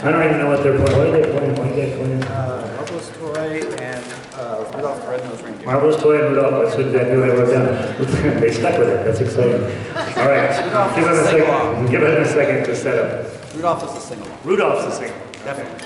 I don't even know what they're playing. What are they playing? What are they playing? Marvelous Toy and Rudolph the Red-Nosed Reindeer. Marvelous Toy and Rudolph. That's exactly what I wrote down. They stuck with it. That's exciting. All right. Give them a second. Give them a second to set up. Rudolph is the sing-along. Rudolph's the singer. Definitely.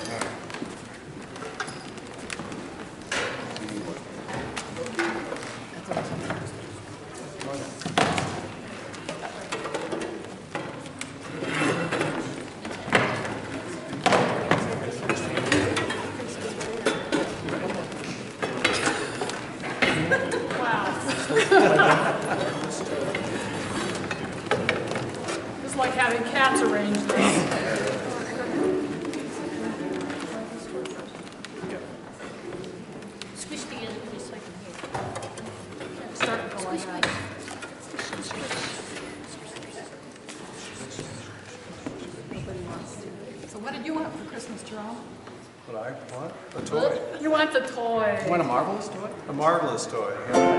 It's like having cats arrange this. Squish together just so I can hear. Start to go like that. So what did you want for Christmas, Jerome? What I want? A toy. You want the toy. You want a Marvelous Toy? A marvelous toy. Yeah.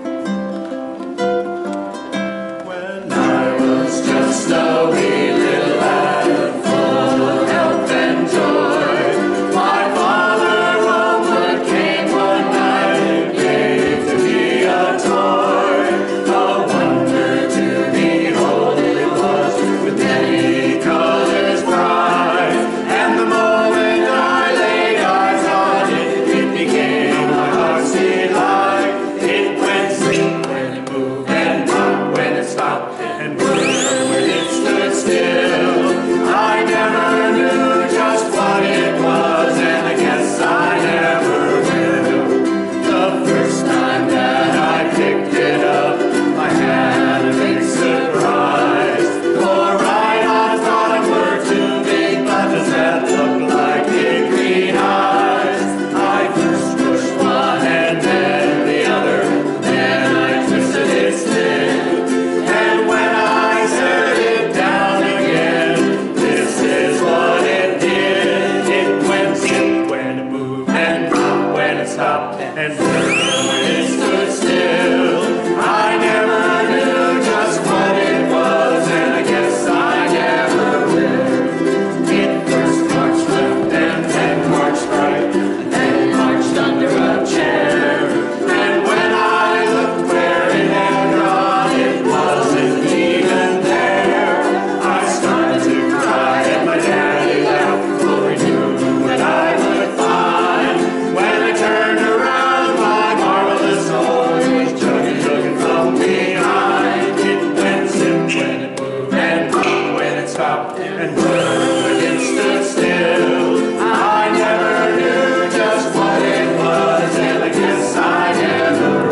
When I was just a wee little lad, full of health and joy, my father homeward came one night and gave to me a toy. A wonder to behold it was, with many colors bright, and the moment I laid eyes on it, it became my heart's delight. It went sing when it moved and pop when it stopped, and boom when it stood still. I never knew just what it was, and I guess I never will. The first time that I picked it up, I had a big surprise. For right on thought were two big buttons that looked like big green eyes. I first pushed one and then the other, then I twisted its lid. And when I set it down again, this is what it did. It went zip when it moved and pop when it stopped, and boom when it stood still. I never knew just what it was, and I guess I never will. It first marched left and then marched right, and then marched under a chair. And when I looked where it had gone, it wasn't even there. I started to cry and my daddy laughed, for he knew what I would find. When I turned around, my marvelous toy was jugging from behind. It went zip when it moved and pop when it stopped, and boom when it stood still. I never knew just what it was, and I guess I never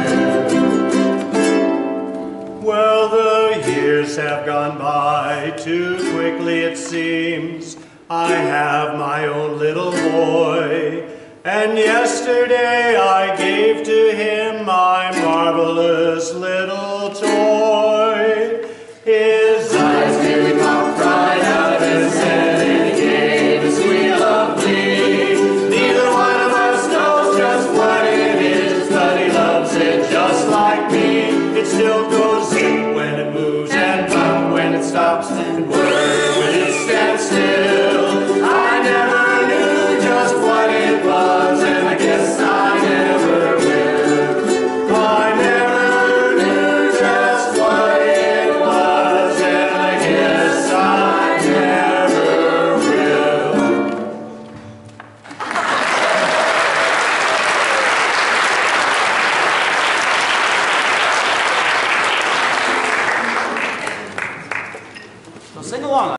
will. Well, the years have gone by too quickly, it seems. I have my own little boy, and yesterday I gave to him my marvelous little toy. His eyes nearly popped right out of his head, and he gave a squeal of glee. Neither one of us knows just what it is, but he loves it just like me. It still goes zip when it moves and pop when it stops, and whir when it stands still. I never knew just what it was, and I guess I never will. I never knew just what it was, and I guess I never will. So sing along.